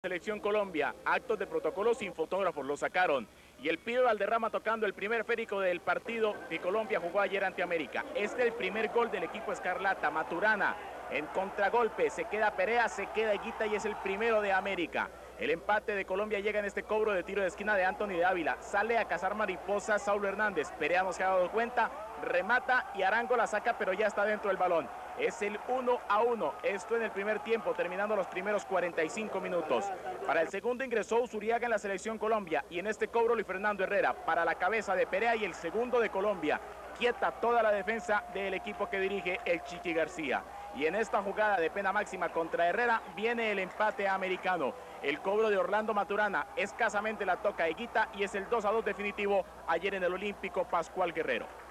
Selección Colombia, actos de protocolo sin fotógrafos, lo sacaron. Y el Pibe Valderrama tocando el primer esférico del partido que Colombia jugó ayer ante América. Este es el primer gol del equipo Escarlata. Maturana en contragolpe, se queda Perea, se queda Higuita y es el primero de América. El empate de Colombia llega en este cobro de tiro de esquina de Anthony de Ávila. Sale a cazar mariposa Saulo Hernández. Perea no se ha dado cuenta, remata y Arango la saca, pero ya está dentro del balón. Es el 1-1, esto en el primer tiempo, terminando los primeros 45 minutos. Para el segundo ingresó Usuriaga en la Selección Colombia y en este cobro Luis Fernando Herrera para la cabeza de Perea y el segundo de Colombia. Quieta toda la defensa del equipo que dirige el Chiqui García. Y en esta jugada de pena máxima contra Herrera viene el empate americano. El cobro de Orlando Maturana escasamente la toca Higuita y es el 2-2 definitivo ayer en el Olímpico Pascual Guerrero.